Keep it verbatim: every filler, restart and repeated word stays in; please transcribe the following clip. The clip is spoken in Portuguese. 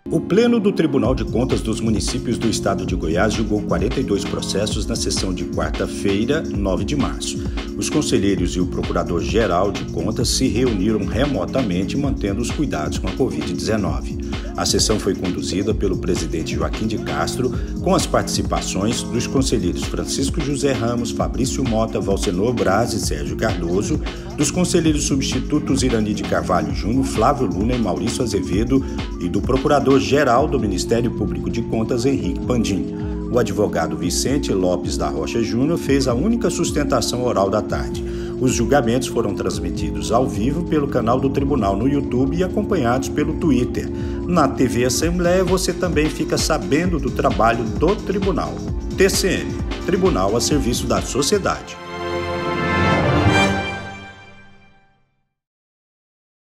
O Pleno do Tribunal de Contas dos Municípios do Estado de Goiás julgou quarenta e dois processos na sessão de quarta-feira, nove de março. Os conselheiros e o Procurador-Geral de Contas se reuniram remotamente, mantendo os cuidados com a covid dezenove. A sessão foi conduzida pelo presidente Joaquim de Castro, com as participações dos conselheiros Francisco José Ramos, Fabrício Mota, Valcenor Braz e Sérgio Cardoso, dos conselheiros substitutos Irani de Carvalho Júnior, Flávio Luna e Maurício Azevedo e do Procurador-Geral do Ministério Público de Contas, Henrique Pandim. O advogado Vicente Lopes da Rocha Júnior fez a única sustentação oral da tarde. Os julgamentos foram transmitidos ao vivo pelo canal do Tribunal no YouTube e acompanhados pelo Twitter. Na T V Assembleia você também fica sabendo do trabalho do Tribunal. T C M, Tribunal a serviço da sociedade.